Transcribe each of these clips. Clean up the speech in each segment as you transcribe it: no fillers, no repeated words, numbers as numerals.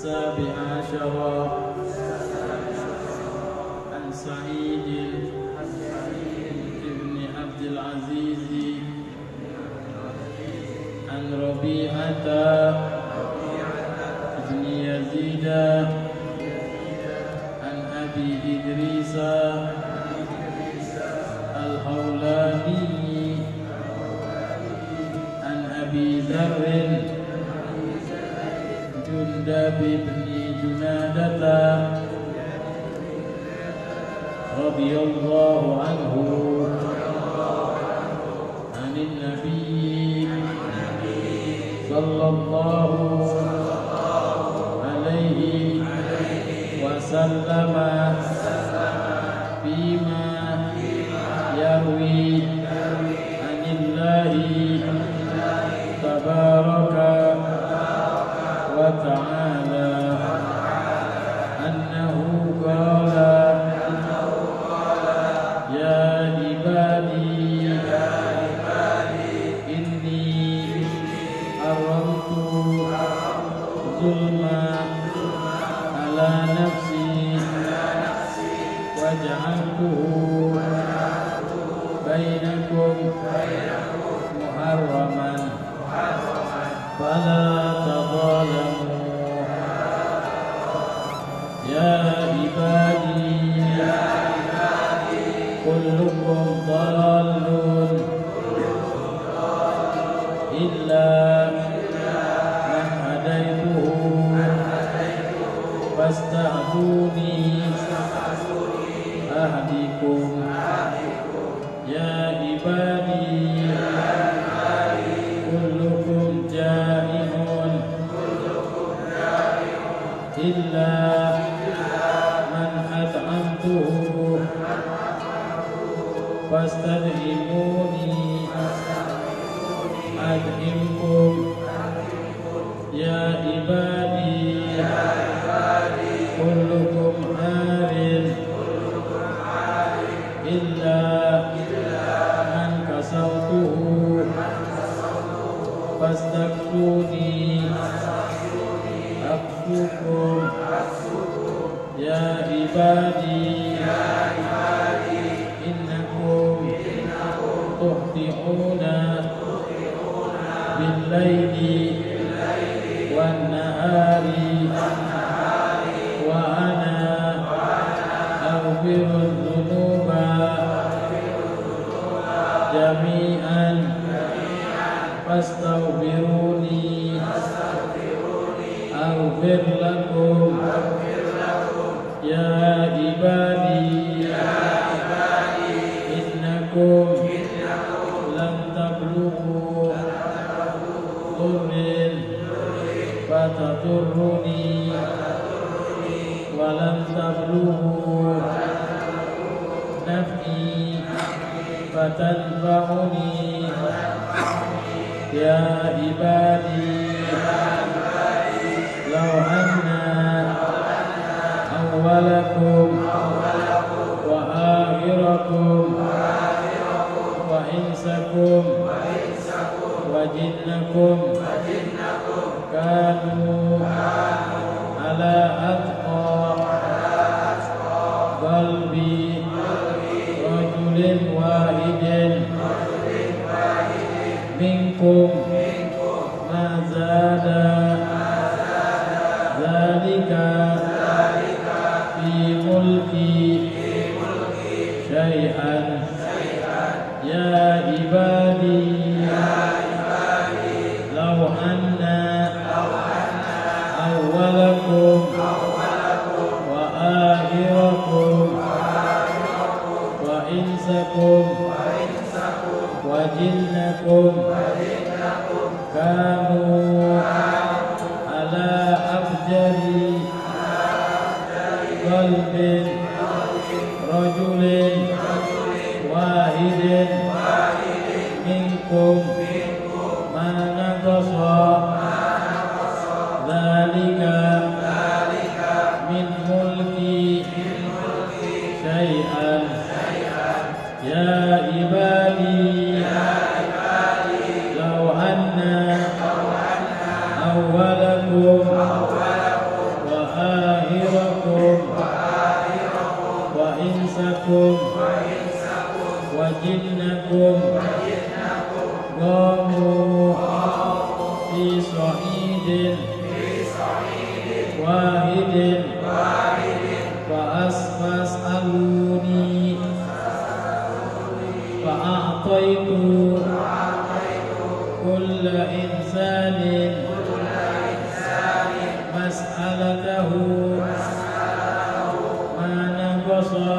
السابع عشر عن سعيد بن عبد العزيز عن ربيعة بن يزيد عن أبي إدريس الحولاني عن أبي ذر جندب بن جنادة رضي الله عنه عن النبي صلى الله عليه وسلم فيما يروي عن الله تبارك وتعالى أنه قال يا عبادي إني حرمت الظلم على نفسي وجعلته بينكم محرما فلا تظالموا يا عبادي كلكم ضال إلا من هديته فاستهدوني أهدكم يا عبادي كلكم جائع إلا من أطعمته فاستدعموني أدعمكم يا عبادي كلكم عار إلا من كسوته فاستكفوني أكفكم يا عبادي إنكم تخطئون بالليل والنهار وأنا أغفر الذنوب جميعا فاستغفروني أغفر لكم يا عبادي إنكم لن تبلغوا ضر فتضرني ولن تبلغوا نفعي فتنفعني يا عبادي لو أن أولكم وآخركم وإنسكم وجنكم كانوا على أتقى قلب رجل واحد منكم ما زاد ذلك في ملكي شيئا يا عبادي لو أن أولكم وآخركم وإنسكم وجنكم كانوا على أفجر قلب رجل واحد منكم ما نقص ذلك من ملكي شيئا يا عبادي لو أن أولكم sa'idin wahidin wa as'aluni fa a'taitu kulla insanin mas'alatahu ma naqasa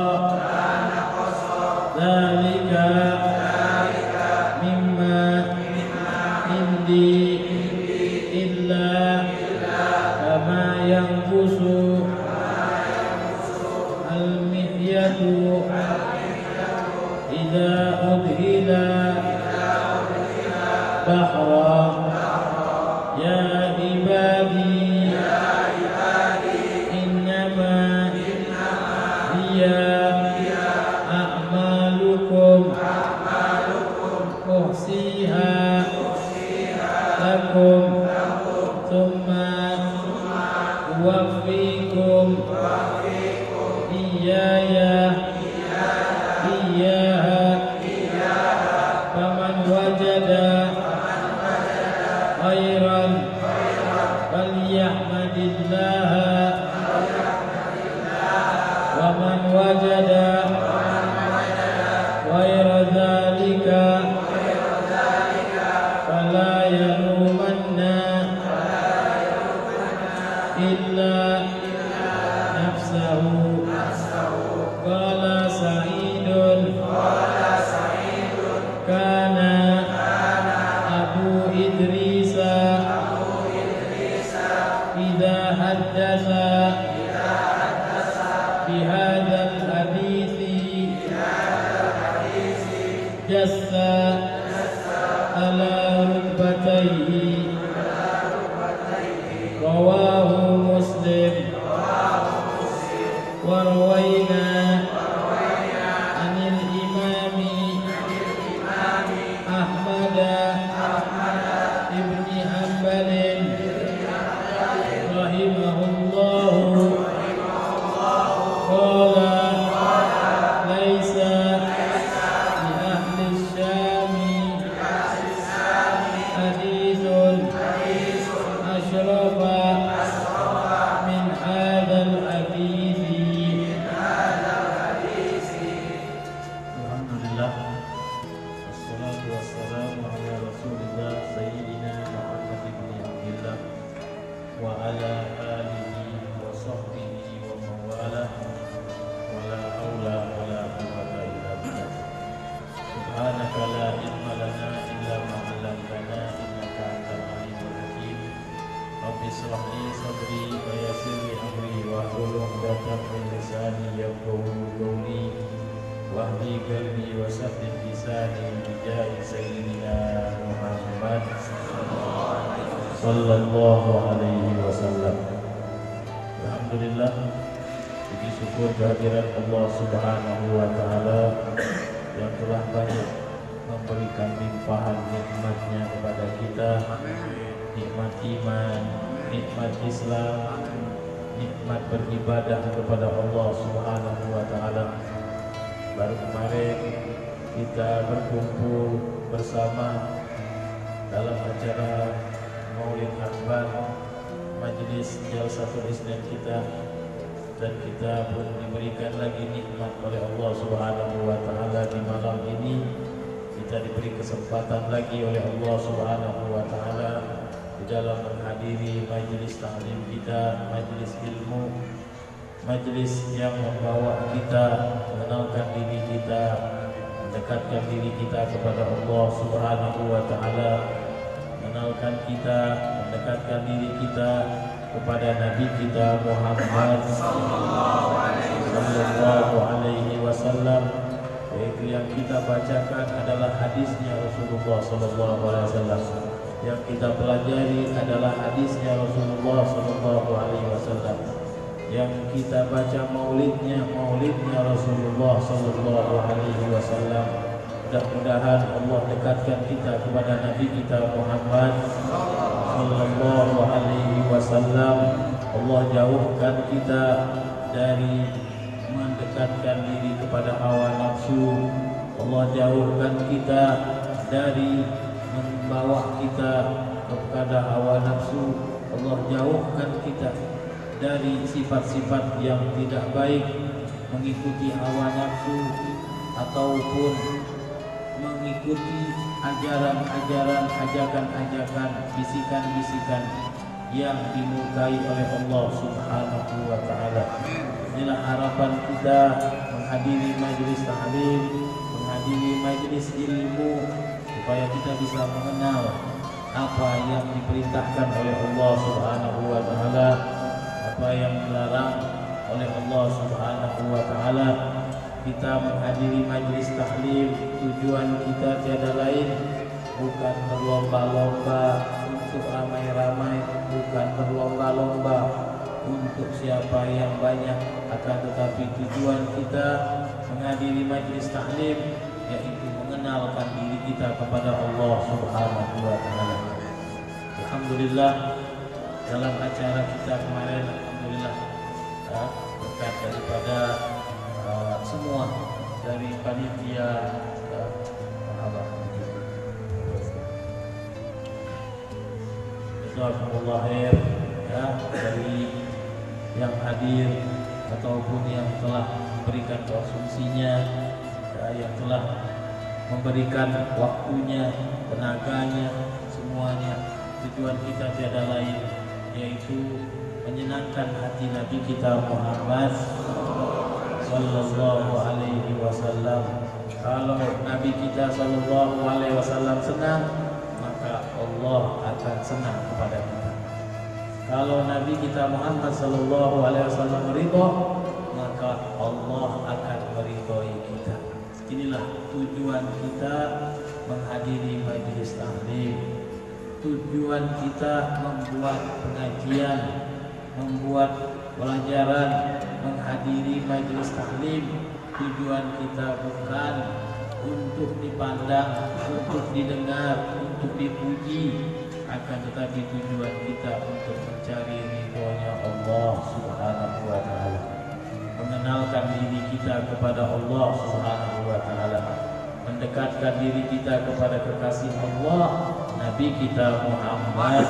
dzalika mimma indi illa kama yanqusu al-mihyatu idza udhila bahra ya ibadi innama hiya a'malukum uhsiha lakum thumma uwaffikum iyyaha faman wajada khairan falyahmadillaha wa man wajada ghaira dzalika fala yalumanna illa nafsahu. Qala Sa'idun kana Abu Idrisa idza haddatsa bihadzal hadithi jassa ala rukbatayhi rawahu Muslim wa rawayna anil imami Ahmad ibn Hanbal rahimahullahu qala laisa li ahli syami hadithun ashrafa min hadzal hadithi. Alhamdulillah, wassalatu wassalamu ala rasulillah sayyidina Muhammad ibn Abdillah wa ala alihi wa sahbihi wa mawala wa la hawla wa la quwwata illa billah. Subhanaka la ilma lana illa ma 'allamtana innaka antal alimul hakim. Rabbi shrah li sadri wa yassir li amri wa hlul 'uqdatam min lisani yafqahu qawli wahdi qalbi wa saddid lisani bijahi sayyidina Muhammad sallallahu alaihi wasallam. Alhamdulillah, puji syukur kehadirat Allah Subhanahu wa taala yang telah banyak memberikan limpahan nikmatnya kepada kita, nikmat iman, nikmat Islam, nikmat beribadah kepada Allah Subhanahu wa taala. Baru kemarin kita berkumpul bersama dalam acara Maulid Akbar Majelis Jalsatul Islam kita, dan kita pun diberikan lagi nikmat oleh Allah Subhanahu wa taala di malam ini. Kita diberi kesempatan lagi oleh Allah Subhanahu wa taala di dalam menghadiri majelis ta'lim kita, majelis ilmu, majelis yang membawa kita mengenalkan diri kita, mendekatkan diri kita kepada Allah Subhanahu wa taala, mengenalkan kita, mendekatkan diri kita kepada Nabi kita Muhammad sallallahu alaihi wasallam. Yaitu yang kita bacakan adalah hadisnya Rasulullah sallallahu alaihi wasallam. Yang kita pelajari adalah hadisnya Rasulullah sallallahu alaihi wasallam. Yang kita baca maulidnya Rasulullah sallallahu alaihi wasallam. Mudah-mudahan Allah dekatkan kita kepada Nabi kita Muhammad sallallahu alaihi wasallam. Allah jauhkan kita dari mendekatkan diri kepada hawa nafsu. Allah jauhkan kita dari membawa kita kepada hawa nafsu. Allah jauhkan kita dari sifat-sifat yang tidak baik, mengikuti hawa nafsu ataupun mengikuti ajaran-ajaran, ajakan-ajakan, bisikan-bisikan yang dimurkai oleh Allah Subhanahu wa taala. Inilah harapan kita menghadiri majelis ta'lim, menghadiri majelis ilmu, supaya kita bisa mengenal apa yang diperintahkan oleh Allah Subhanahu wa taala, apa yang dilarang oleh Allah Subhanahu wa taala. Kita menghadiri majelis taklim, tujuan kita tiada lain bukan berlomba-lomba untuk ramai-ramai, bukan berlomba-lomba untuk siapa yang banyak, akan tetapi tujuan kita menghadiri majelis taklim yaitu mengenalkan diri kita kepada Allah Subhanahu wa taala. Alhamdulillah, dalam acara kita kemarin, alhamdulillah, berkat daripada semua dari panitia, jazakumullah khair, ya, dari yang hadir ataupun yang telah memberikan konsumsinya, ya, yang telah memberikan waktunya, tenaganya, semuanya. Tujuan kita tiada lain yaitu menyenangkan hati Nabi kita Muhammad sallallahu alaihi wasallam. Kalau Nabi kita sallallahu alaihi wasallam senang, maka Allah akan senang kepada kita. Kalau Nabi kita Muhammad sallallahu alaihi wasallam ridha, maka Allah akan meridhai kita. Inilah tujuan kita menghadiri majelis taklim. Tujuan kita membuat pengajian, membuat pelajaran, menghadiri majelis taklim. Tujuan kita bukan untuk dipandang, untuk didengar, untuk dipuji, akan tetapi tujuan kita untuk mencari ridhonya Allah Subhanahu wa taala, mengenalkan diri kita kepada Allah Subhanahu wa taala, mendekatkan diri kita kepada kekasih Allah, Nabi kita Muhammad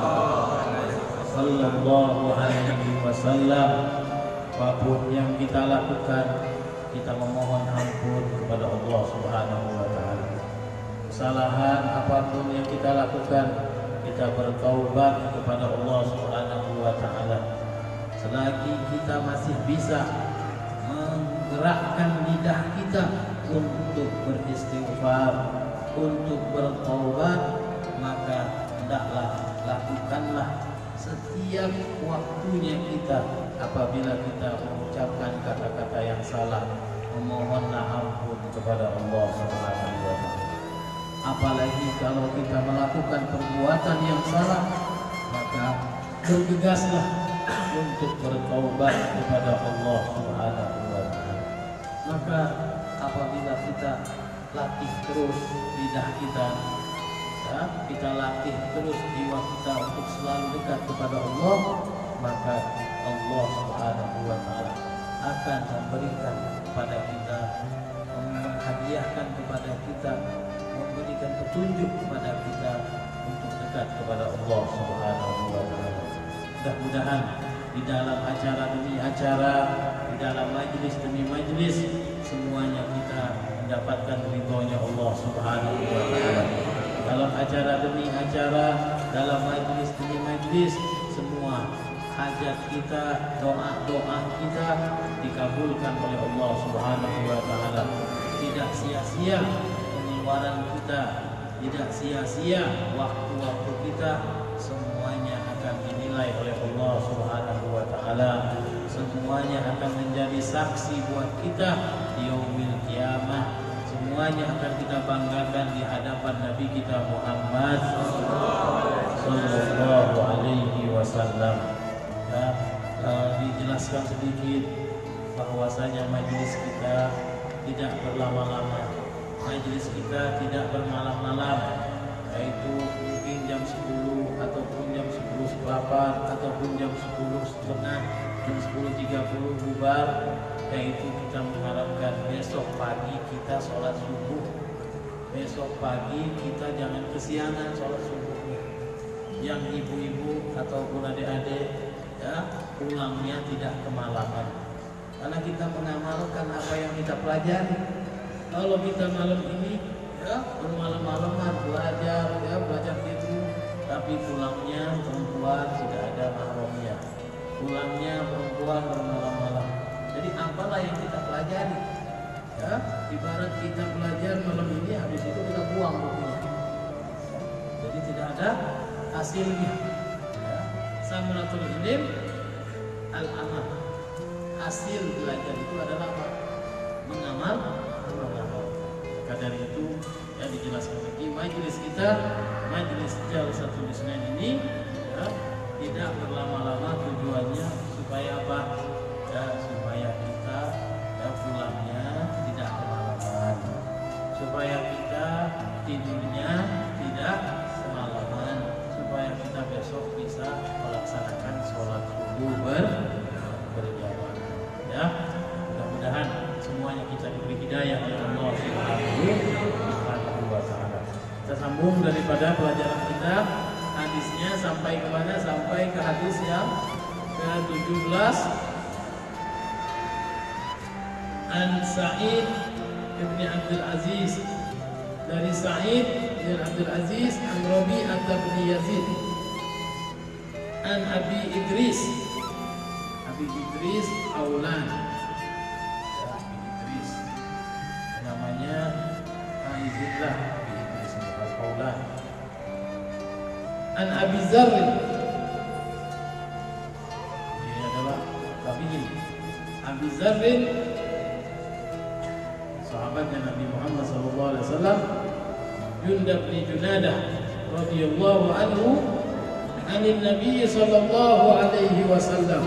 sallallahu alaihi wasallam. Apapun yang kita lakukan, kita memohon ampun kepada Allah Subhanahu wa taala. Kesalahan apapun yang kita lakukan, kita bertaubat kepada Allah Subhanahu wa taala. Selagi kita masih bisa menggerakkan lidah kita untuk beristighfar, untuk bertaubat, maka hendaklah lakukanlah setiap waktunya kita. Apabila kita mengucapkan kata-kata yang salah, memohonlah ampun kepada Allah Subhanahu wa taala. Apalagi kalau kita melakukan perbuatan yang salah, maka bergegaslah untuk bertaubat kepada Allah Subhanahu wa taala. Maka apabila kita latih terus lidah kita, ya, kita latih terus jiwa kita untuk selalu dekat kepada Allah, maka Allah Subhanahu wa taala akan memberikan kepada kita, menghadiahkan kepada kita, memberikan petunjuk kepada kita untuk dekat kepada Allah Subhanahu wa taala. Mudah-mudahan di dalam acara demi acara, di dalam majlis demi majlis, semuanya kita mendapatkan ridhonya Allah Subhanahu wa taala. Dalam acara demi acara, dalam majlis demi majlis, semua hajat kita, doa-doa kita dikabulkan oleh Allah Subhanahu wa taala. Tidak sia-sia pengeluaran kita, tidak sia-sia waktu-waktu kita, semuanya akan dinilai oleh Allah Subhanahu wa taala. Semuanya akan menjadi saksi buat kita di yaumil kiamah. Semuanya akan kita banggakan di hadapan Nabi kita Muhammad sallallahu alaihi wasallam. Ya, dijelaskan sedikit bahwasanya majelis kita tidak berlama-lama, majelis kita tidak bermalam-malam, yaitu mungkin jam 10 ataupun jam 10.08 ataupun jam 10.30, jam 10.30 bubar. Yaitu kita mengharapkan besok pagi kita sholat subuh, besok pagi kita jangan kesiangan sholat subuhnya. yang ibu-ibu ataupun adik-adik ya pulangnya tidak kemalaman, karena kita mengamalkan apa yang kita pelajari. Kalau kita malam ini ya bermalam-malaman belajar itu, tapi pulangnya perempuan tidak ada mahramnya, pulangnya perempuan bermalam-malam. Jadi apalah yang kita pelajari? Ya, ibarat kita belajar malam ini, habis itu kita buang bukunya. Jadi tidak ada hasilnya. Ya. Samaratul ilm al-amal. Hasil belajar itu adalah apa? Mengamal. Maka dari itu yang dijelaskan lagi majelis kita, majelis Jalsatul Isnan ini ya, tidak berlama-lama, tujuannya supaya apa? Ya, supaya kita ya pulangnya tidak kemalaman, supaya kita tidurnya tidak semalaman, supaya kita besok bisa melaksanakan sholat subuh berjamaah. Ya, mudah-mudahan semuanya kita diberi hidayah oleh Allah Subhanahu wa Ta'ala. Kita sambung daripada pelajaran kita, hadisnya sampai ke mana? Sampai ke hadis yang ke-17. An Sa'id bin Abdul Aziz, dari Sa'id bin Abdul Aziz an Rabi'ah bin Yazid an Abi Idris Aulan, ya, Abi Idris namanya Aizillah Abi Idris Aulan, an Abi Zarr, ini adalah tabi'in. Abi Zarr sahabatnya Nabi Muhammad SAW, Jundab bin Junadah radhiyallahu anhu anin Nabi sallallahu alaihi wasallam,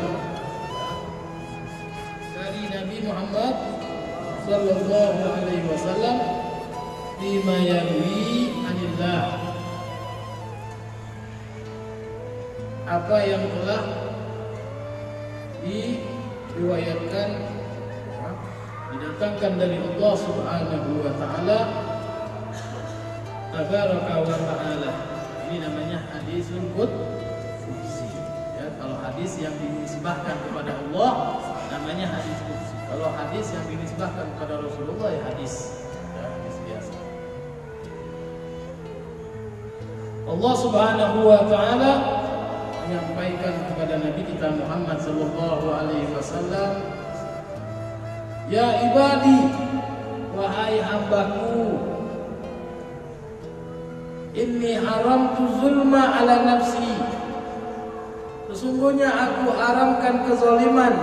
dari Nabi Muhammad sallallahu alaihi wasallam, bima yarwi anillah, apa yang telah diriwayatkan, didatangkan dari Allah Subhanahu wa Ta'ala, tabaraka wa ta'ala. Ini namanya hadisul qudsi. Ya, kalau hadis yang dinisbahkan kepada Allah namanya hadis qudsi. Kalau hadis yang dinisbahkan kepada Rasulullah ya hadis biasa. Allah Subhanahu wa Ta'ala menyampaikan kepada Nabi kita Muhammad sallallahu alaihi wasallam, ya ibadi, wahai hambaku, inni haramtu zulma ala nafsi, sesungguhnya aku haramkan kezaliman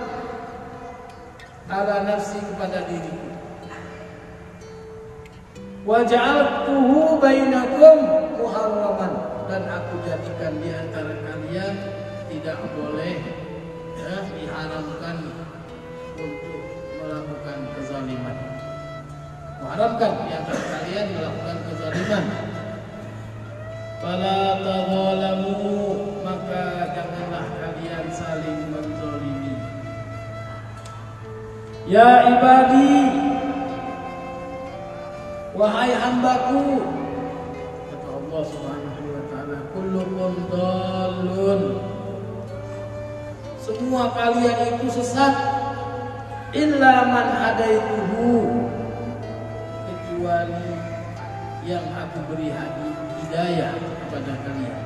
ala nafsi, kepada diriku, wa ja'altuhu bainakum muharraman, dan aku jadikan di antara kalian tidak boleh ya, diharamkan untuk melakukan kezaliman. Mengharamkan di antara kalian melakukan kezaliman. Fala tadzalamu, maka janganlah kalian saling menzalimi. Ya ibadi, wahai hambaku, kata Allah Subhanahu wa Ta'ala, kullukum dhalun, semua kalian itu sesat, illa man hadaituhu, kecuali yang aku beri hidayah kepada kalian.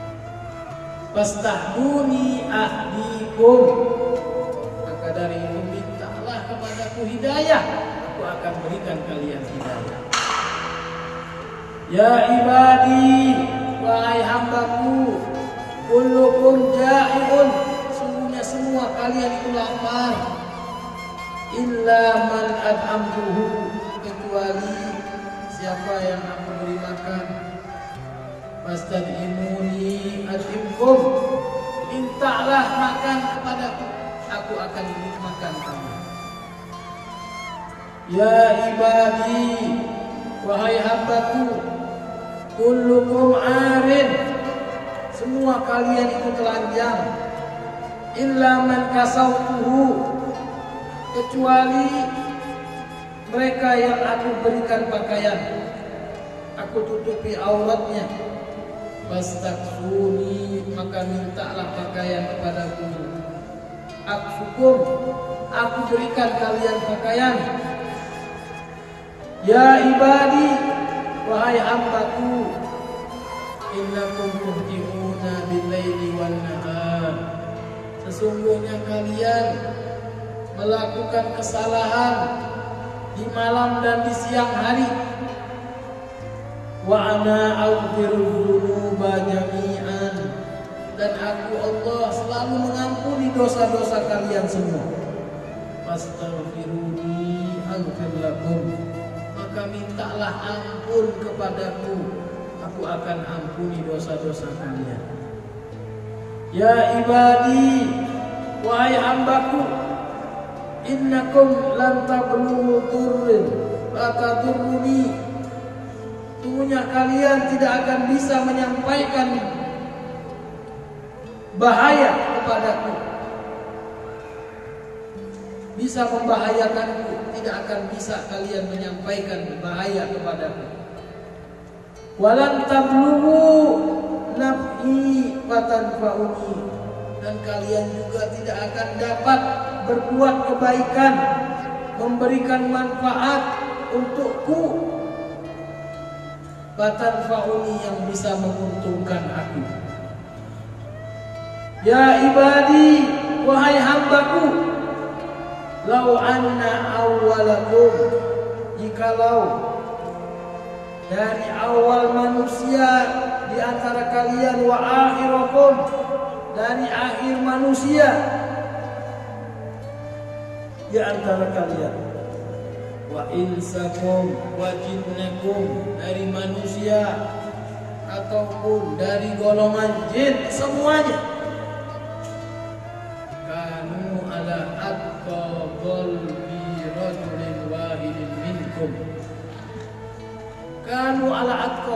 Fastahduni ahdikum, maka dari itu mintalah kepadaku hidayah, aku akan berikan kalian hidayah. Ya ibadi, wahai hambaku, kullukum ja'iun, sungguhnya semua kalian itu lapar, illa man ad'amtuhu, kecuali siapa yang aku beri makan. Fastad'imuni ad'imkum, mintalah makan kepadaku, aku akan beri makan kamu. Ya ibadi, wahai hambaku, kullukum arin, semua kalian itu telanjang, illa man kasautuhu, kecuali mereka yang aku berikan pakaian, aku tutupi auratnya. fastaksuni, maka mintalah pakaian kepadaku. Aksukum, aku berikan kalian pakaian. Ya ibadi, wahai hambaku, innakum tuhti'una bil-laili wan-nahar. Sesungguhnya kalian melakukan kesalahan di malam dan di siang hari. Wa ana aghfirudz dzunuba jami'an, dan aku Allah selalu mengampuni dosa-dosa kalian semua. Fastaghfiruni aghfir lakum, maka mintalah ampun kepadaku, aku akan ampuni dosa-dosa kalian. Ya ibadi, wahai hambaku, innakum lan tablughu durrin la tadurruni, sesungguhnya kalian tidak akan bisa menyampaikan bahaya kepadaku, bisa membahayakanku, tidak akan bisa kalian menyampaikan bahaya kepadaku. Walan tablughu naf'i fatanfa'uni, dan kalian juga tidak akan dapat berbuat kebaikan, memberikan manfaat untukku, fatanfa'uni, yang bisa menguntungkan aku. Ya ibadi, wahai hambaku, lau anna awwalakum, jikalau dari awal manusia di antara kalian, wa akhirakum, dari akhir manusia di antara kalian, wa insakum wa jinnakum, dari manusia ataupun dari golongan jin semuanya, kanu ala atqa qalbi rajulin wahidin minkum, kanu ala atqa,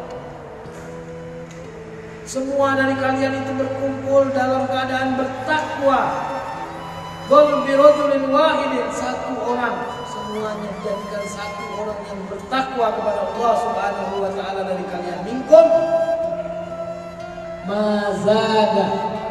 semua dari kalian itu berkumpul dalam keadaan bertakwa. Qalbi rajulin wahidin, satu orang, semuanya dijadikan satu orang yang bertakwa kepada Allah Subhanahu wa taala dari kalian. Minkum mazada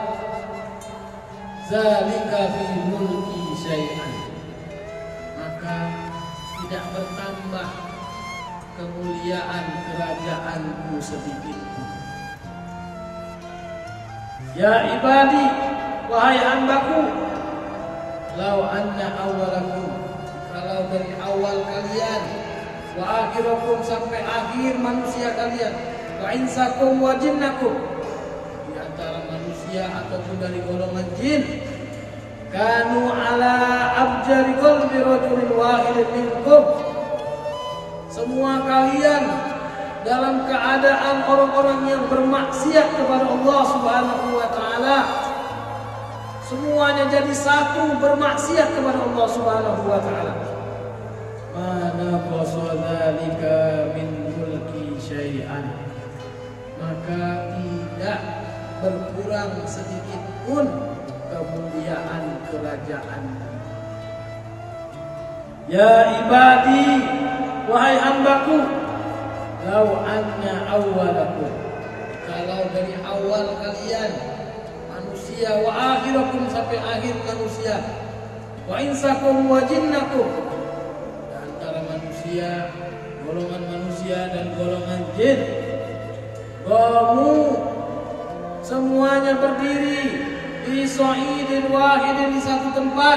zalika fi mulki syai'an, maka tidak bertambah kemuliaan kerajaanku sedikit pun. Ya ibadi, wahai hambaku, lau anna awwalakum, kalau dari awal kalian, wa akhirakum, sampai akhir manusia kalian, wa insakum wa jinnakum, di antara manusia ataupun dari golongan jin, kanu ala abjari qalbi rajulin wahidin minkum, semua kalian dalam keadaan orang-orang yang bermaksiat kepada Allah Subhanahu wa taala, semuanya jadi satu bermaksiat kepada Allah Subhanahu wa taala. Mana qasadzalika min mulki syai'an, maka tidak berkurang sedikit pun kemuliaan kerajaan. Ya ibadi, wahai hambaku, lau anna awwalakum, kalau dari awal kalian manusia, wa akhirakum, sampai akhir manusia, wa insakum wa jinnakum, di antara manusia, golongan manusia dan golongan jin, kamu semuanya berdiri di sa'idin wahidin, di satu tempat,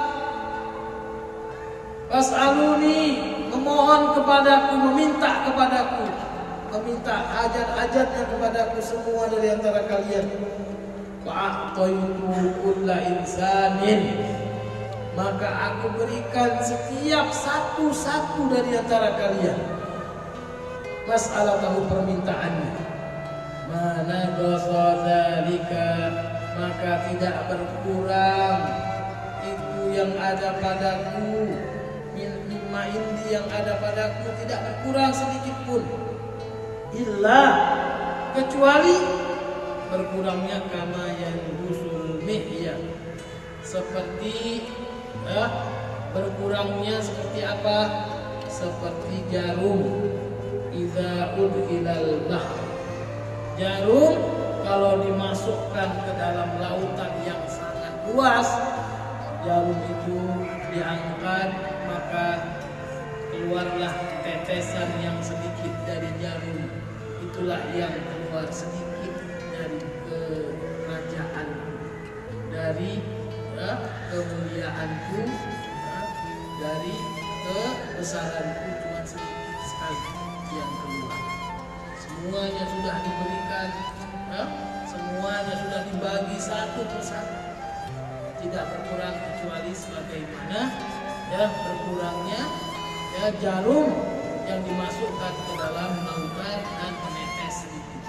fas'aluni, memohon kepadaku, meminta kepadaku, meminta hajat-hajatnya kepadaku semua dari antara kalian. Fa'ataitu kulla insanin, maka aku berikan setiap satu-satu dari antara kalian mas'alatahu, permintaannya. Mana qasadzalika, maka tidak berkurang itu yang ada padaku, mimma indi, yang ada padaku tidak berkurang sedikit pun, illa, kecuali berkurangnya kama yanbusul mihya, seperti berkurangnya seperti apa? Seperti jarum idza udkhilal bahr, Jarum kalau dimasukkan ke dalam lautan yang sangat luas, jarum itu diangkat, maka keluarlah tetesan yang sedikit dari jarum. Itulah yang keluar sedikit dari kerajaanku, dari kemuliaanku, dari kebesaranku, cuma sedikit sekali yang keluar. Semuanya sudah diberikan, semuanya sudah dibagi satu persatu, tidak berkurang kecuali sebagaimana berkurangnya jarum yang dimasukkan ke dalam lautan dan menetes sedikit.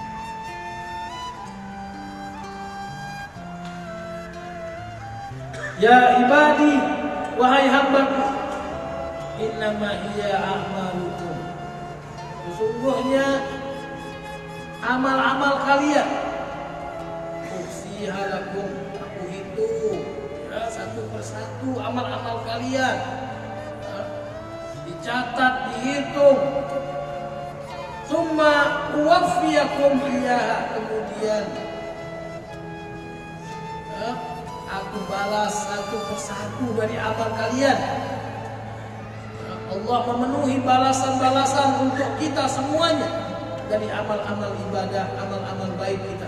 Ya ibadi, wahai hambaku, innama hiya a'malukum, sesungguhnya amal-amal kalian, uksiha lakum, aku hitung satu persatu amal-amal kalian, dicatat, dihitung. Summa uwaffiyakum iyaha, kemudian aku balas satu persatu dari amal kalian. Allah memenuhi balasan-balasan untuk kita semuanya dari amal-amal ibadah, amal-amal baik kita.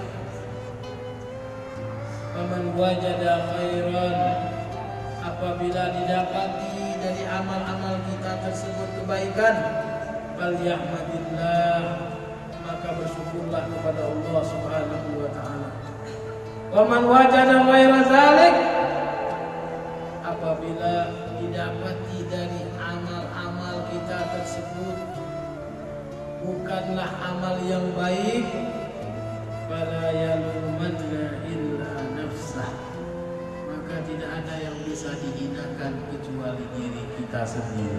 Faman wajada khairan, apabila didapati dari amal-amal kita tersebut kebaikan, falyahmadillah, maka bersyukurlah kepada Allah Subhanahu wa taala. Waman wajada ghaira zalik, apabila didapati dari amal-amal kita tersebut bukanlah amal yang baik, fala yalumanna illa nafsah, maka tidak ada yang bisa dihinakan kecuali diri kita sendiri.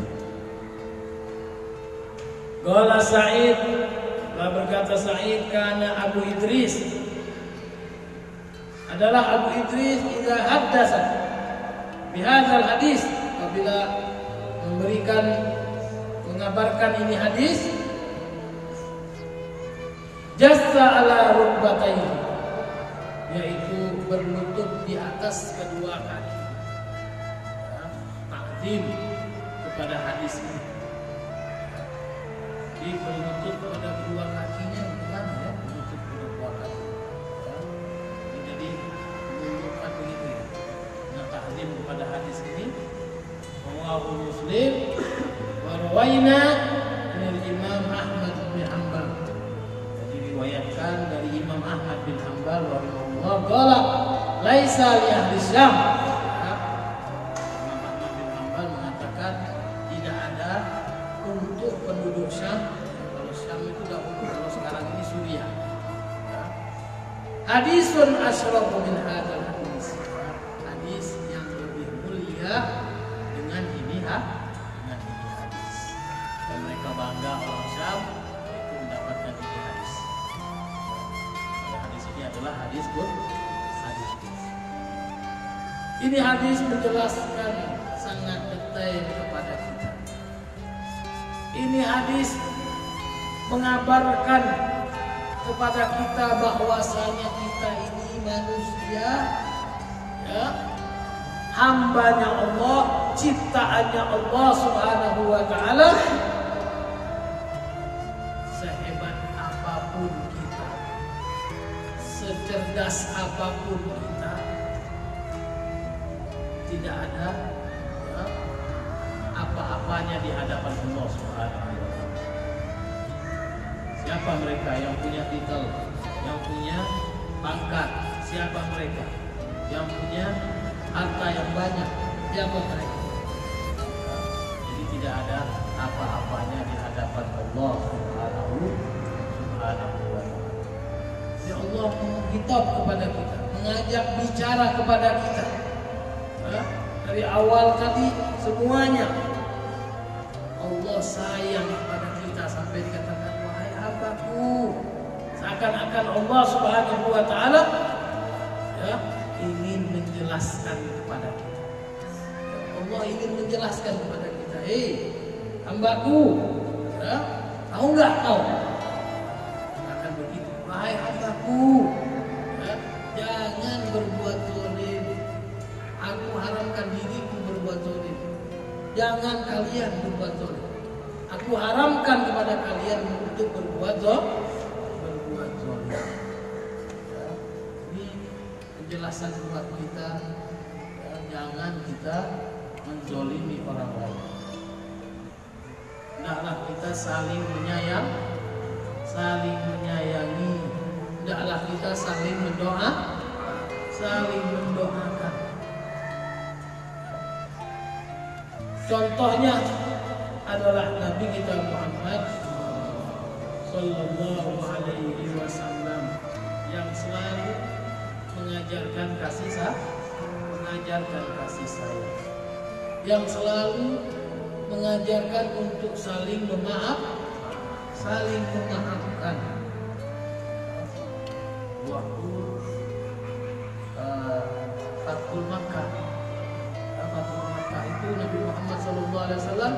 Qala Sa'id, berkata Sa'id, kana Abu Idris, adalah Abu Idris idza haddasa bihadzal hadis, apabila mengabarkan ini hadis, jassa ala rukbatayhi, yaitu berlutut di atas kedua kaki, takdim kepada hadis ini. Jadi berlutut pada kedua kakinya gimana ya? Berlutut pada kedua kaki. Jadi melututkan begitu ya. Nah, takdim kepada hadis ini. Rawahu Muslim wa rawaina dari Imam Ahmad bin Hanbal. Jadi riwayatkan dari Imam Ahmad bin Hanbal rahimahullah qala laisa li ahli Syam. Imam Ahmad bin Hanbal mengatakan tidak ada untuk penduduk Syam. Kalau Syam itu dahulu, kalau sekarang ini Suriah. Hadisun asyrafu min hadzal hadis. Hadis yang lebih mulia dengan ini hadis. Dan mereka bangga orang Syam itu mendapatkan ini hadis. Hadis ini adalah hadis hadis. Ini hadis menjelaskan sangat detail kepada kita. Ini hadis mengabarkan kepada kita bahwasanya kita ini manusia, ya, hambanya Allah, ciptaannya Allah Subhanahu wa taala. Sehebat apapun kita, secerdas apapun kita, tidak ada apa-apanya di hadapan Allah Subhanahu wa taala. Siapa mereka yang punya titel, yang punya pangkat? Siapa mereka yang punya harta yang banyak? Siapa mereka? Jadi tidak ada apa-apanya di hadapan Allah Subhanahu wa taala. Ya Allah menghitab kepada kita, mengajak bicara kepada kita. Dari awal tadi semuanya Allah sayang kepada kita sampai dikatakan wahai hambaku. Seakan-akan Allah Subhanahu wa taala ingin menjelaskan kepada kita. Allah ingin menjelaskan kepada kita, hei hambaku, tahu nggak kau? Akan begitu, wahai hamba jangan kalian berbuat zalim. Aku haramkan kepada kalian untuk berbuat zalim. Ya, ini penjelasan buat kita, ya, jangan kita menzolimi orang lain. Hendaklah kita saling menyayang, saling menyayangi. Hendaklah kita saling mendoakan. Contohnya adalah Nabi kita Muhammad Sallallahu Alaihi Wasallam yang selalu mengajarkan kasih sayang, yang selalu mengajarkan untuk saling memaafkan. Waktu Fathul Makkah itu Nabi Muhammad SAW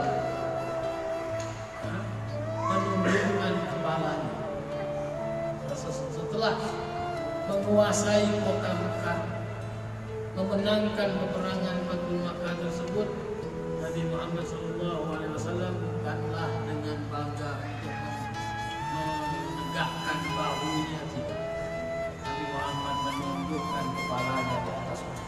menundukkan kepalanya setelah menguasai kota Makkah, memenangkan peperangan Fathul Makkah tersebut. Nabi Muhammad SAW bukanlah dengan bangga untuk menegakkan bahunya, tidak. Nabi Muhammad menundukkan kepalanya di atas Makkah.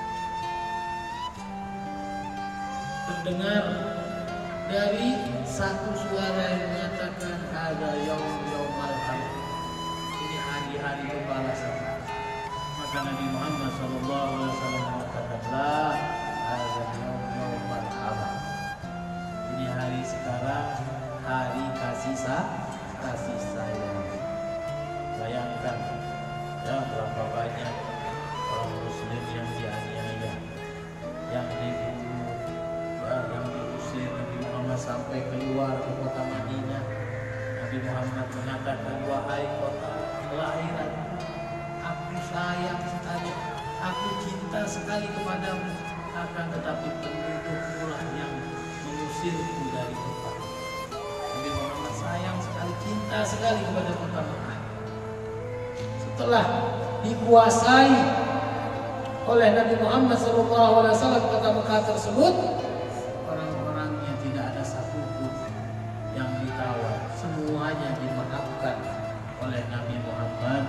Terdengar dari satu suara yang mengatakan ada yaumal qiyamah. Ini hari-hari pembalasan. Maka Nabi Muhammad SAW mengatakanlah ada yaumal qiyamah. Ini hari sekarang, hari kasih sayang. Bayangkan ya berapa banyak orang muslim yang dianiaya, yang dibunuh, yang diusir. Nabi Muhammad sampai keluar ke kota Madinah. Nabi Muhammad mengatakan, wahai kota kelahiran, aku sayang sekali, aku cinta sekali kepadamu, akan tetapi pendudukmu lah yang mengusirku dari kota. Nabi Muhammad sayang sekali, cinta sekali kepada kota Makkah. Setelah dikuasai oleh Nabi Muhammad SAW kota Makkah tersebut, orang-orangnya tidak ada satupun yang ditawar, semuanya dimaafkan oleh Nabi Muhammad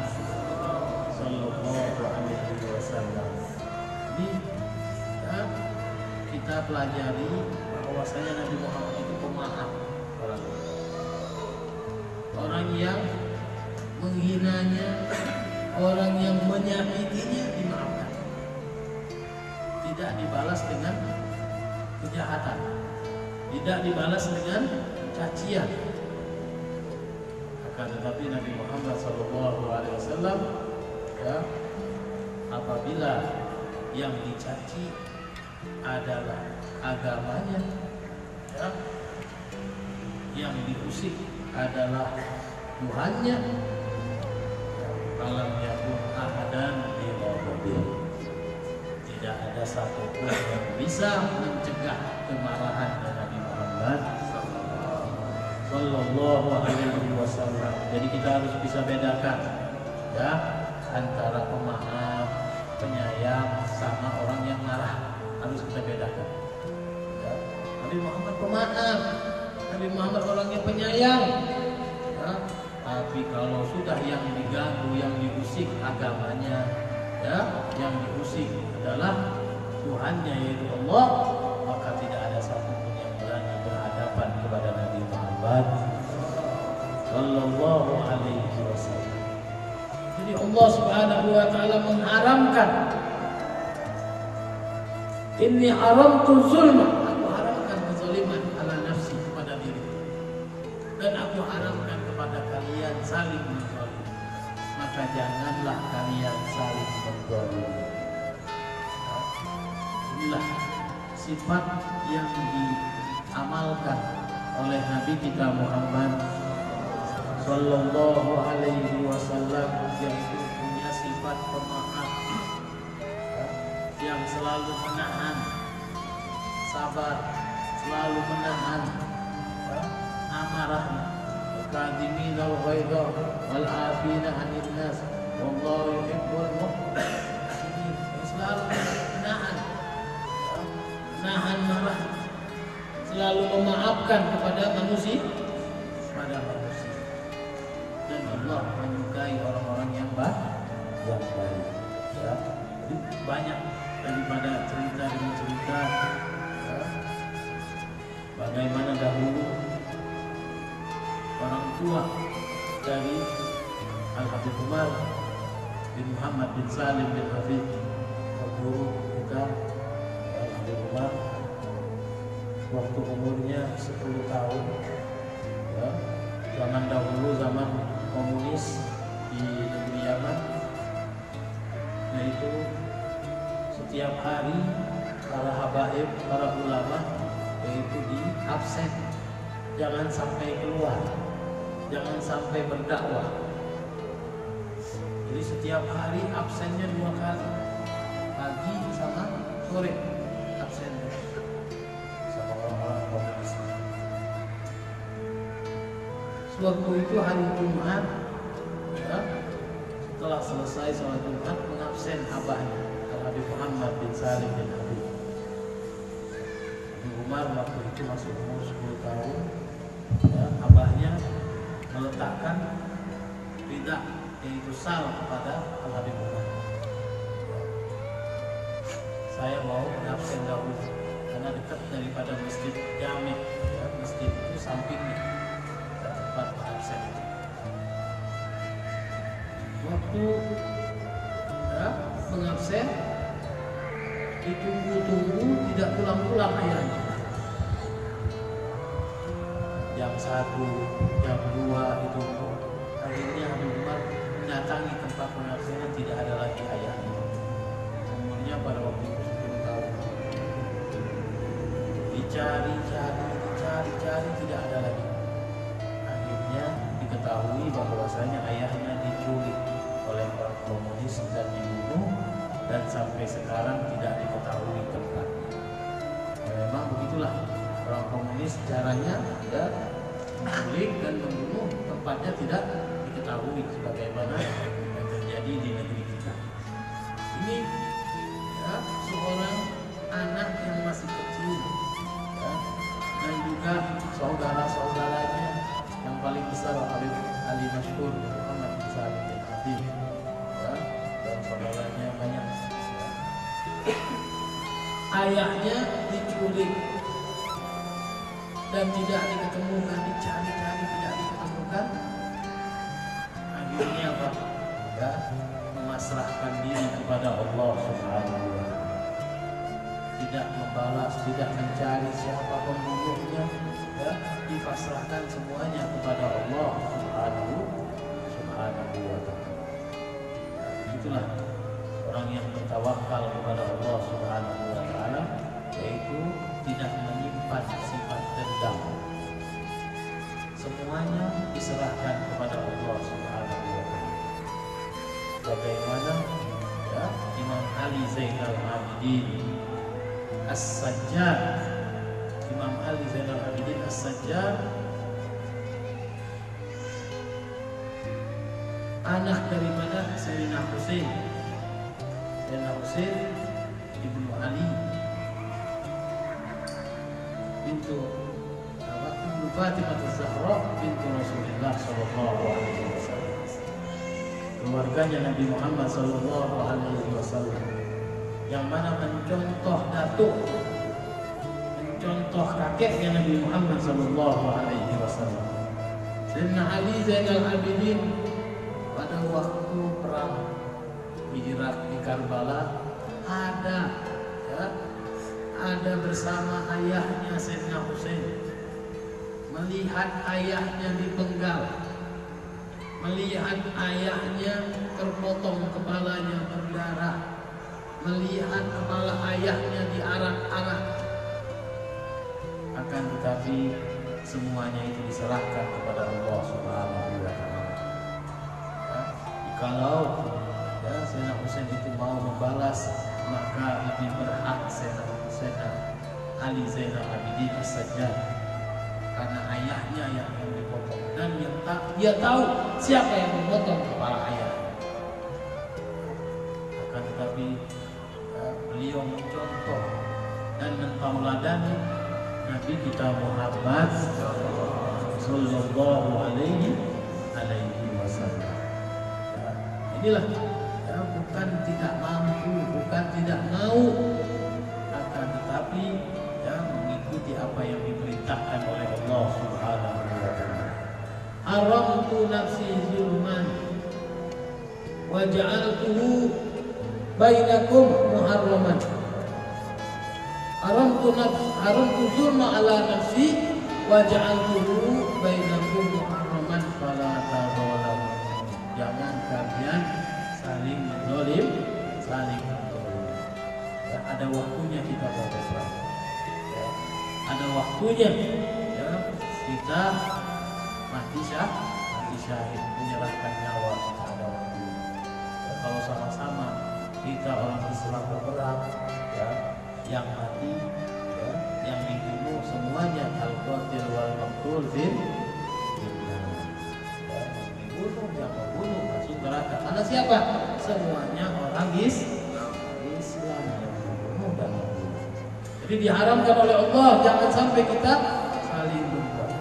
SAW. Ini ya, kita pelajari bahwasanya Nabi Muhammad itu pemaaf orang yang menghinanya, orang yang menyakitinya dimaafkan, tidak dibalas dengan kejahatan, tidak dibalas dengan cacian. Akan tetapi Nabi Muhammad SAW ya, apabila yang dicaci adalah agamanya, ya, yang diusik adalah Tuhannya, Alam yakun ahadan di mobil. Tidak ada satupun yang bisa mencegah kemarahan Nabi Muhammad Sallallahu Alaihi Wasallam. Jadi kita harus bisa bedakan ya antara pemaaf, penyayang sama orang yang marah. Harus kita bedakan. Ya. Nabi Muhammad pemaaf, Nabi Muhammad orangnya penyayang. Ya. Tapi kalau sudah yang diganggu, yang diusik agamanya, ya, yang diusik adalah Tuhannya yaitu Allah, maka tidak ada satupun yang berani berhadapan kepada Nabi Muhammad Sallallahu Alaihi Wasallam. Jadi Allah Subhanahu Wa Taala mengharamkan, Inni haramtu zulma, aku haramkan kezaliman ala nafsi kepada diriku, dan aku haramkan kepada kalian saling menzalim, maka janganlah kalian saling menzalim. Inilah sifat yang diamalkan oleh Nabi kita Muhammad Sallallahu Alaihi Wasallam, yaitu punya sifat pemaaf, yang selalu menahan, sabar, selalu menahan amarahnya. Al-kadhimina al-ghaidha wal-afina 'anil nas wallahu yuhibbul muhsinin. Selalu menahan marah, memaafkan kepada manusia, dan Allah menyukai orang-orang yang baik. Ya. Jadi banyak daripada cerita demi cerita ya, bagaimana dahulu orang tua dari Al-Habib Umar bin Muhammad bin Salim bin Hafid, guru kita Al-Habib Umar, waktu umurnya 10 tahun ya, zaman dahulu, zaman komunis di negeri Yaman, yaitu setiap hari para habaib, para ulama yaitu di absen, jangan sampai keluar, jangan sampai berdakwah. Jadi setiap hari absennya 2 kali, pagi sama sore absen Sama orang-orang komunis. Sewaktu itu hari Jumat ya, setelah selesai sholat Jumat mengabsen abahnya Al-Habib Muhammad bin Salim bin Habib. Habib Umar waktu itu masih umur 10 tahun ya, abahnya meletakkan ridak yaitu sal kepada Al-Habib Umar. Saya mau mengabsen dahulu karena dekat daripada masjid Jami ya, masjid itu sampingnya tempat absen. Waktu ya, mengabsen ditunggu-tunggu tidak pulang-pulang ayahnya. Jam 1, jam 2 itu akhirnya Habib Umar mendatangi tempat pengabsenan, tidak ada lagi ayahnya. Umurnya pada waktu itu 10 tahun. Dicari tidak ada lagi. Akhirnya diketahui bahwasanya ayahnya diculik oleh orang komunis dan dibunuh, dan sampai sekarang tidak diketahui tempatnya. Memang begitulah orang komunis caranya ya, menculik dan membunuh, tempatnya tidak diketahui sebagaimana yang terjadi di negeri kita. Ini ya, seorang anak yang masih kecil ya, dan juga saudara-saudaranya yang paling besar Habib Ali Masyhur Muhammad bin Salim bin Habib ya, dan saudaranya banyak ya. Ayahnya diculik dan tidak diketemukan, dicari-cari tidak diketemukan. Akhirnya apa? Ya, memasrahkan diri kepada Allah Subhanahu wa Ta'ala. Tidak membalas, tidak mencari siapa pembunuhnya, ya, dipasrahkan semuanya kepada Allah Subhanahu wa Ta'ala. Itulah orang yang bertawakal kepada Allah Subhanahu wa Ta'ala, yaitu tidak menyimpan sifat dendam. Semuanya diserahkan kepada Allah Subhanahu wa Ta'ala. Bagaimana ya, Imam Ali Zainal Abidin As-Sajjad, Imam Ali Zainal Abidin As-Sajjad, anak daripada Sayyidina Husain. Sayyidina Husain ibnu Ali bintu Fatimah Az-Zahra bintu Rasulullah sallallahu alaihi wasallam. Keluarganya Nabi Muhammad sallallahu alaihi wasallam, yang mana mencontoh datuk, mencontoh kakeknya Nabi Muhammad sallallahu alaihi wasallam. Sayyidina Ali Zainal Abidin pada waktu perang di Irak, di Karbala, ada bersama ayahnya Sayyidina Husain, melihat ayahnya dipenggal, melihat ayahnya terpotong kepalanya berdarah, melihat kepala ayahnya diarak-arak. Akan tetapi semuanya itu diserahkan kepada Allah Subhanahu wa Ta'ala. Ya, kalau ya, Sayyidina Husain itu mau membalas, maka lebih berhak Sayyidina Ali Zainal Abidin As-Sajjad, karena ayahnya yang dipotong, dan dia tahu siapa yang memotong kepala ayah. Akan tetapi ya, beliau mencontoh dan mentauladani Nabi kita Muhammad sallallahu alaihi wasallam. Ya, inilah ya, bukan tidak mampu, bukan tidak mau, akan tetapi ya, mengikuti apa yang diperintahkan oleh Allah Subhanahu wa taala. Haramtu nafsi zulman wa ja'altuhu bainakum muharraman. Haramtu zulma ala nafsi wa ja'altuhu bainakum muharraman fala tadzalamu. Jangan kalian saling menzalim, saling menzalim. Ya, ada waktunya kita berperang. Ya, ada waktunya ya, kita mati syahid, menyerahkan nyawa pada waktu. Ya, kalau sama-sama kita orang Islam berperang, ya, yang mati, ya, yang dibunuh semuanya al-qatil wal maqtul fil jannah. Ya, dibunuh, yang membunuh masuk neraka. Karena siapa? Semuanya orang Islam yang membunuh dan membunuh. Jadi diharamkan oleh Allah jangan sampai kita saling membunuh.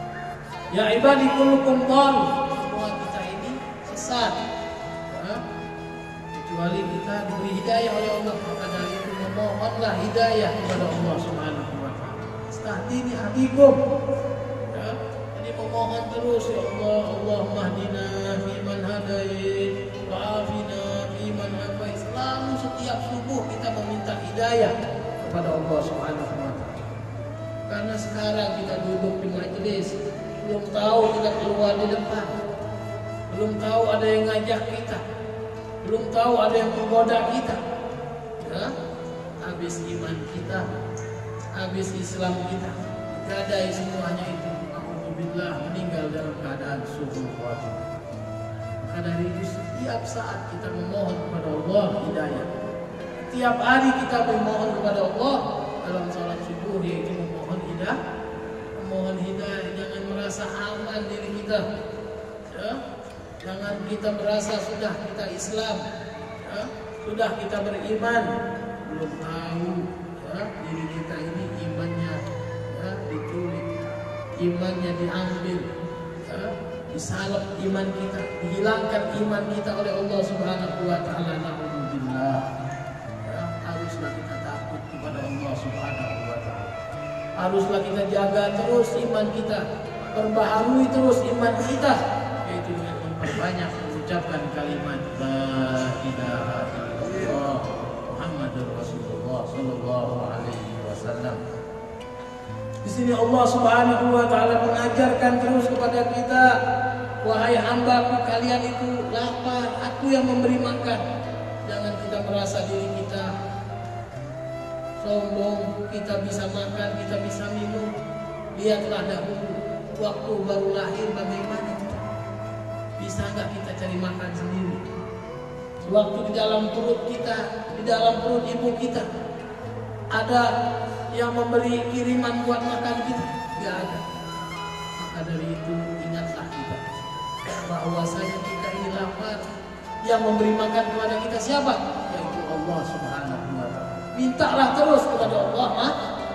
Ya ibadi kullukum dhal, semua kita ini sesat. Ya, kecuali kita diberi hidayah oleh Allah, maka dari itu memohonlah hidayah kepada Allah Subhanahu wa taala. Istahdini ahdikum. Ya, jadi memohon terus ya Allah, Allahumma hdina fi man hadait wa afina fi man afait. Selalu setiap subuh kita meminta hidayah kepada Allah Subhanahu wa taala. Karena sekarang kita duduk di majelis, belum tahu kita keluar di depan, belum tahu ada yang ngajak kita, belum tahu ada yang menggoda kita. Ya, habis iman kita, habis Islam kita, gadai semuanya itu. Alhamdulillah meninggal dalam keadaan suhul khatimah. Maka dari itu setiap saat kita memohon kepada Allah hidayah. Setiap hari kita memohon kepada Allah dalam salat subuh, yaitu memohon hidayah. Mohon hidayah, jangan merasa aman diri kita, ya. Jangan kita merasa sudah kita Islam, ya. Sudah kita beriman, belum tahu ya, diri kita ini imannya ya, diculik, imannya diambil, ya, disalep iman kita, dihilangkan iman kita oleh Allah Subhanahu wa taala. Alhamdulillah. Ya, haruslah kita takut kepada Allah Subhanahu wa taala. Haruslah kita jaga terus iman kita, perbaharui terus iman kita, yaitu dengan memperbanyak mengucapkan kalimat la ilaha illallah Muhammadur Rasulullah sallallahu alaihi wasallam. Di sini Allah Subhanahu wa taala mengajarkan terus kepada kita, wahai hambaku, kalian itu lapar, aku yang memberi makan. Jangan kita merasa diri kita sombong, kita bisa makan, kita bisa minum. Lihatlah dahulu waktu baru lahir bagaimana kita. Bisa nggak kita cari makan sendiri? Waktu di dalam perut kita, di dalam perut ibu kita, ada yang memberi kiriman buat makan kita? Nggak ada. Maka dari itu ingatlah kita bahwasanya kita ini lapar. Yang memberi makan kepada kita siapa? Yaitu Allah Subhanahu wa taala. Mintalah terus kepada Allah.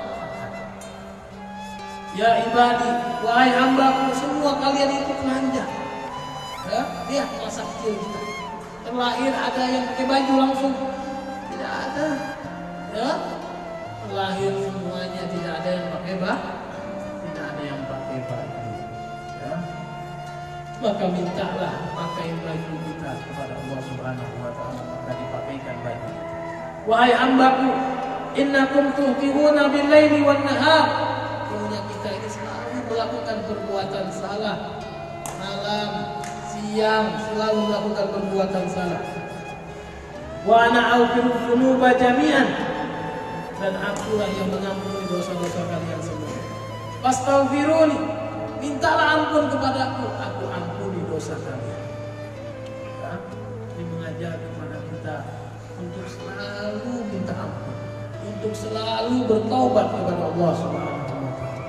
Ya ibadi, wahai hambaku, semua kalian itu telanjang. Ya, lihat masa kecil kita. Terlahir ada yang pakai baju langsung? Tidak ada. Ya, terlahir semuanya tidak ada yang pakai baju. Tidak ada yang pakai baju. Ya, maka mintalah pakai baju kita kepada Allah Subhanahu wa taala, maka dipakaikan baju. Wahai hambaku, innakum tuhtihuna bil-laili wan-nahar. Punya kita ini selalu melakukan perbuatan salah. Malam, siang selalu melakukan perbuatan salah. Wa ana aghfiru dzunuba jami'an. Dan akulah yang mengampuni dosa-dosa kalian semua. Fastaghfiruni. Mintalah ampun kepadaku, aku ampuni dosa kalian. Ya, ini mengajar kepada kita untuk selalu minta ampun, untuk selalu bertaubat kepada Allah Subhanahu wa taala.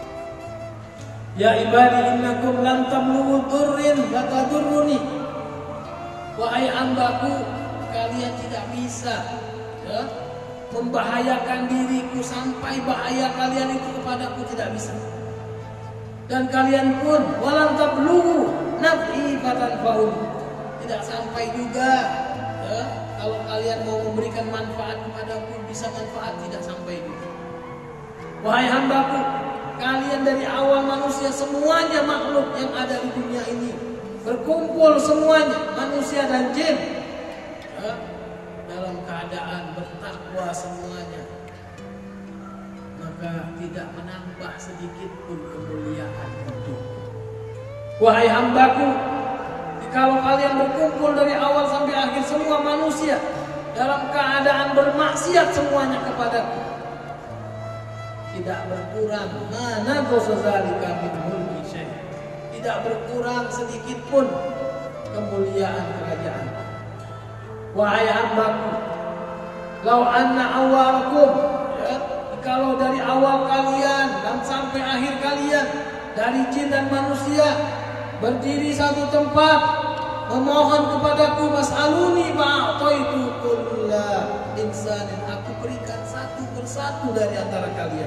Ya ibadi innakum lam tablughu dzurrin fatadurruni. Wahai hambaku, kalian tidak bisa ya, membahayakan diriku sampai bahaya kalian itu kepadaku tidak bisa. Dan kalian pun walan tablughu naf'i fatanfa'un, tidak sampai juga kalau kalian mau memberikan manfaat kepadaku bisa manfaat, tidak sampai juga. Wahai hambaku, kalian dari awal manusia semuanya makhluk yang ada di dunia ini berkumpul semuanya manusia dan jin dalam keadaan bertakwa semuanya, maka tidak menambah sedikit pun kemuliaan itu. Wahai hambaku, kalau kalian berkumpul dari awal sampai akhir semua manusia dalam keadaan bermaksiat semuanya kepadaku, tidak berkurang mana dzalika min mulki syai', tidak berkurang sedikit pun kemuliaan kerajaan. Wahai hambaku, lau anna awalakum, kalau dari awal kalian dan sampai akhir kalian dari jin dan manusia berdiri satu tempat memohon kepadaku, mas'aluni fa'ataitu kulla insanin, aku berikan satu persatu dari antara kalian,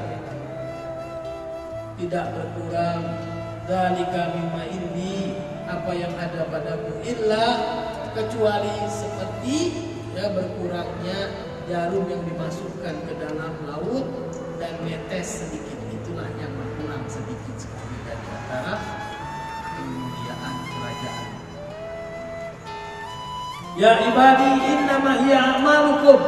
tidak berkurang dzalika mimma indi, apa yang ada padaku, illa kecuali seperti berkurangnya jarum yang dimasukkan ke dalam laut dan netes sedikit, itulah yang berkurang sedikit sekali dari antara kemuliaan kerajaan. Ya ibadi innama hiya a'malukum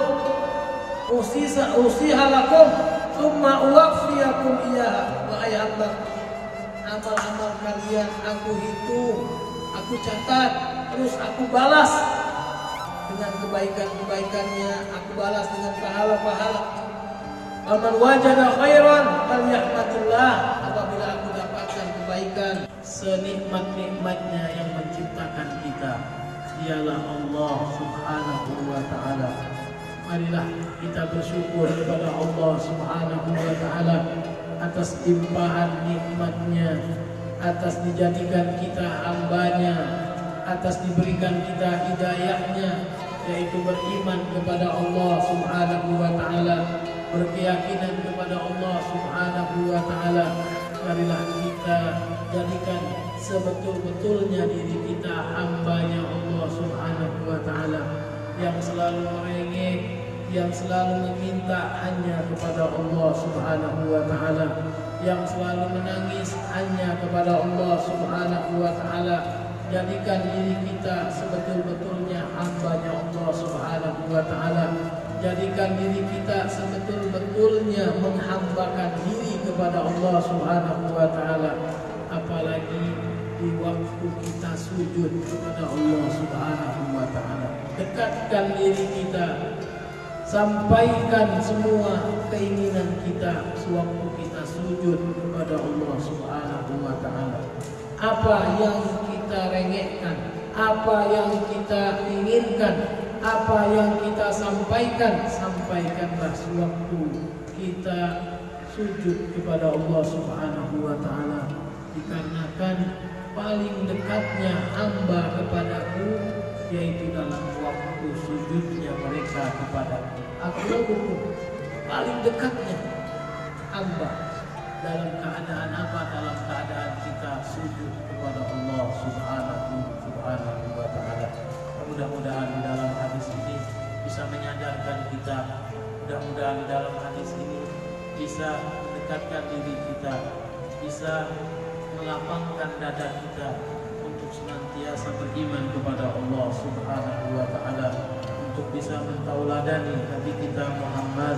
usiha lakum thumma uwaffiyakum iyyaha. Wahai hamba, amal-amal kalian aku hitung, aku catat, terus aku balas dengan kebaikan-kebaikannya, aku balas dengan pahala-pahala. Faman wajada khairan falyahmadillah, apabila aku dapatkan kebaikan senikmat-nikmatnya yang menciptakan kita, dialah Allah Subhanahu wa taala. Marilah kita bersyukur kepada Allah Subhanahu wa taala atas limpahan nikmatnya, atas dijadikan kita hambanya, atas diberikan kita hidayahnya, yaitu beriman kepada Allah Subhanahu wa taala, berkeyakinan kepada Allah Subhanahu wa taala. Marilah kita jadikan sebetul-betulnya diri kita hambanya Allah Subhanahu wa taala, yang selalu merengek, yang selalu meminta hanya kepada Allah Subhanahu wa taala, yang selalu menangis hanya kepada Allah Subhanahu wa taala. Jadikan diri kita sebetul-betulnya hambanya Allah Subhanahu wa ta'ala. Jadikan diri kita sebetul-betulnya menghambakan diri kepada Allah Subhanahu wa ta'ala. Apalagi di waktu kita sujud kepada Allah Subhanahu wa ta'ala. Dekatkan diri kita, sampaikan semua keinginan kita sewaktu kita sujud kepada Allah Subhanahu wa ta'ala. Apa yang kita rengekkan, apa yang kita inginkan, apa yang kita sampaikan, sampaikanlah sewaktu kita sujud kepada Allah Subhanahu wa ta'ala. Dikarenakan paling dekatnya hamba kepadaku yaitu dalam waktu sujudnya mereka kepadaku. Aku paling dekatnya hamba dalam keadaan apa? Dalam keadaan kita sujud kepada Allah Subhanahu wa ta'ala. Mudah-mudahan di dalam hadis ini bisa menyadarkan kita, mudah-mudahan di dalam hadis ini bisa mendekatkan diri kita, bisa melapangkan dada kita untuk senantiasa beriman kepada Allah Subhanahu wa ta'ala, untuk bisa mentauladani Nabi kita Muhammad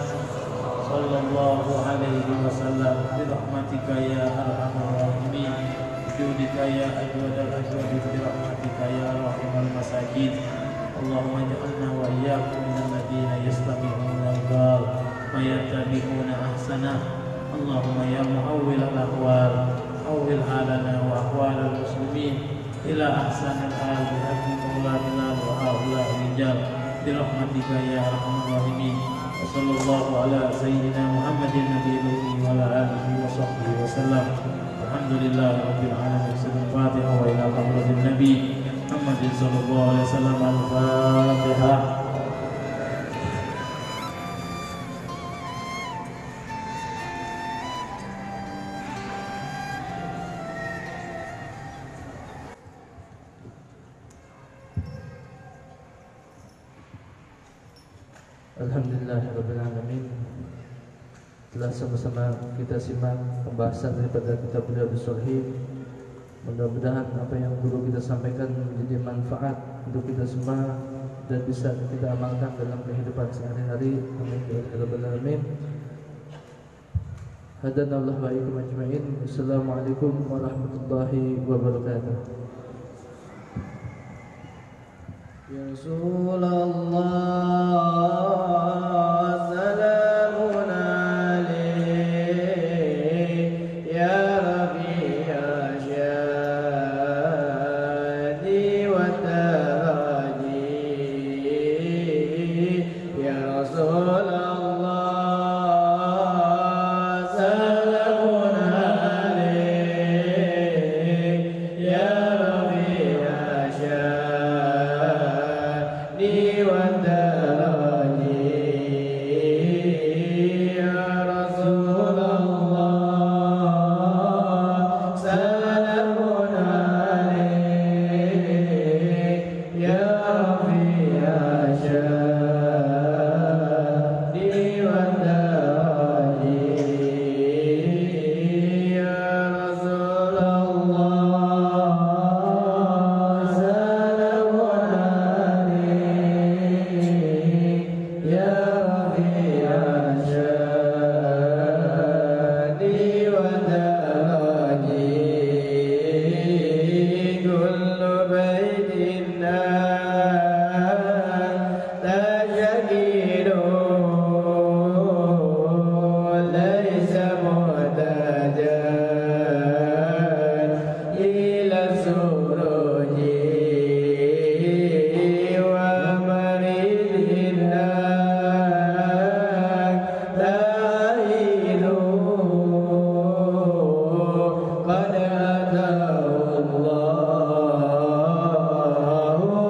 sallallahu alaihi wasallam. Bi rahmatika ya arhamar rahimin, bijudika ya ajwadal ajwadi, bi rahmatika ya rahimul masakin. Allahumma ja'alna wa iyyakum minal ladzina yastami'una al-qawl wa yattabi'una ahsana. Allahumma ya muawwil al-ahwal awwil halana wa ahwal al-muslimin ila ahsanil hal bi haqqi mawlana wa haula rijal, bi rahmatika ya arhamar rahimin. Wassallallahu ala sayyidina Muhammadin nabiyil ummi wa ala alihi wa sahbihi wa sallam. Alhamdulillahi rabbil alamin. Al-Fatihah wa ila hadratin nabi Muhammadin sallallahu alaihi wasallam. Al-Fatihah. Alhamdulillahirrabbilalamin. Telah sama-sama kita simak pembahasan daripada kitab Riyadhus Shalihin. Mudah-mudahan apa yang guru kita sampaikan menjadi manfaat untuk kita semua dan bisa kita amalkan dalam kehidupan sehari-hari. Amin ya rabbal alamin. Hadanallahu wa iyyakum ajma'in. Assalamualaikum warahmatullahi wabarakatuh. Ya Rasulullah, salamun alaik, ya Rabbi ya syadi wa taraji. Ya Rasulullah, salamun alaik, ya Rabbi ya syadi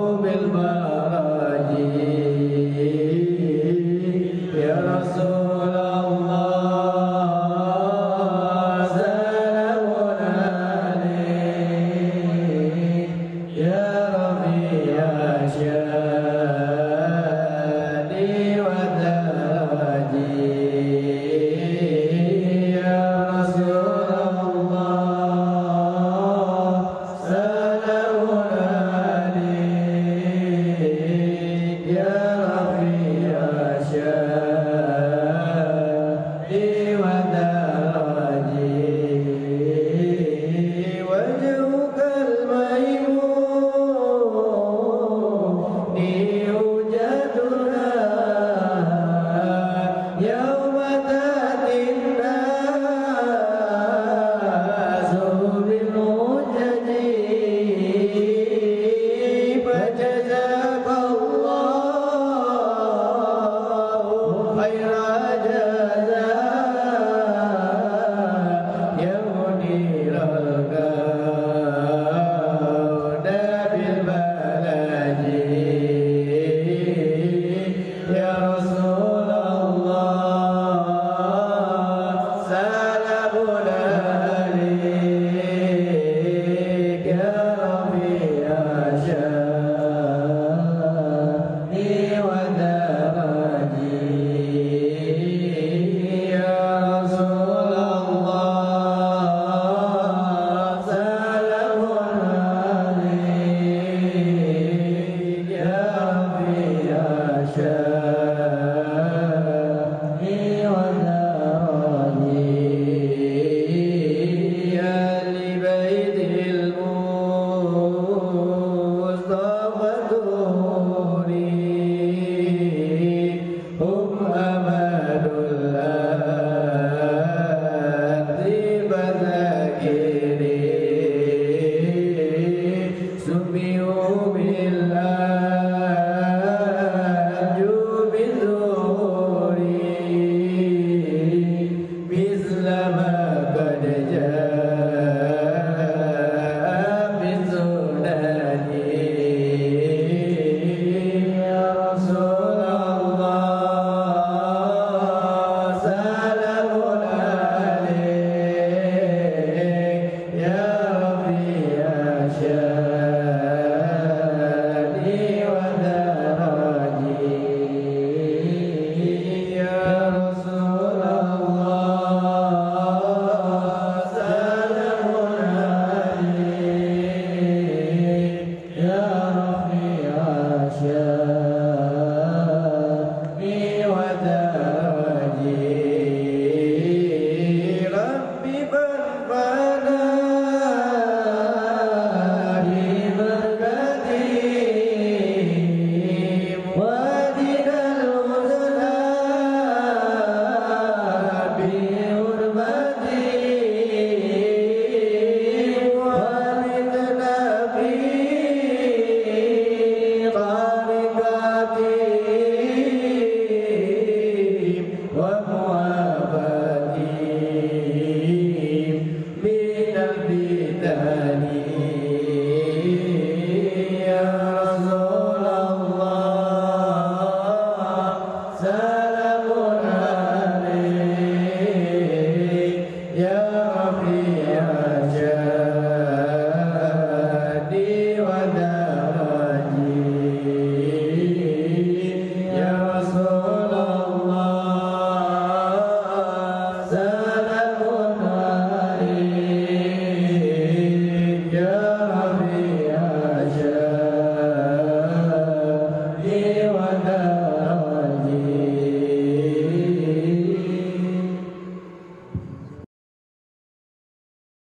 Rasul